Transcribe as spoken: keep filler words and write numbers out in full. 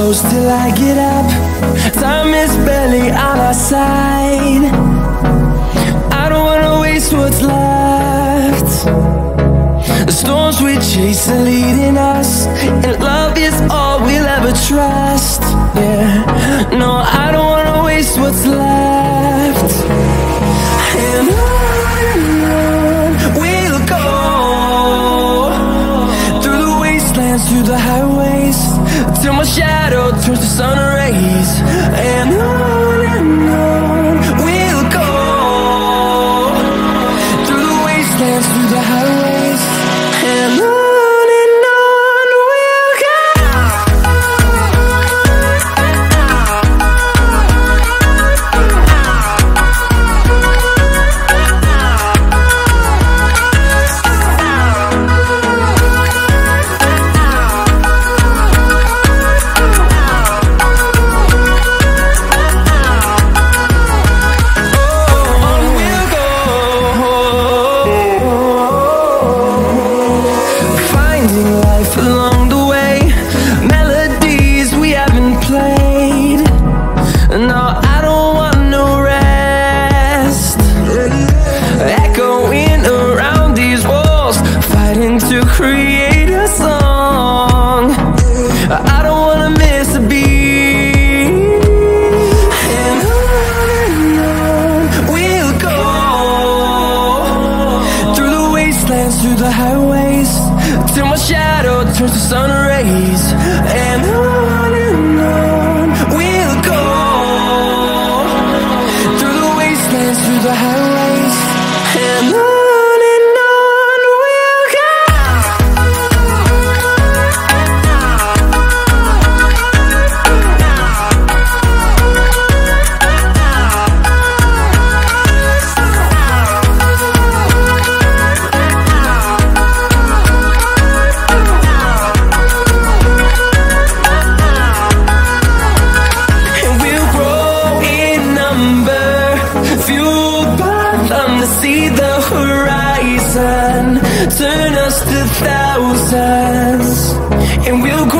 close till I get up. Time is barely on our side. I don't wanna waste what's left. The storms we chase are leading us, and love is all we'll ever trust. Yeah, no, I don't wanna waste what's left. And on and on we'll go, through the wastelands, through the highways, till my shadow turns to sun rays. And on and on we'll go, through the wastelands, through the highways, and on. Along the way, melodies we haven't played. No, I don't want no rest. Echoing around these walls, fighting to create a song. I don't wanna miss a beat. And on and on we'll go, through the wastelands, through the highways, till my shadow turns to sun rays. And on and on we'll go, through the wastelands, through the highways, and on. See the horizon turn us to thousands, and we'll grow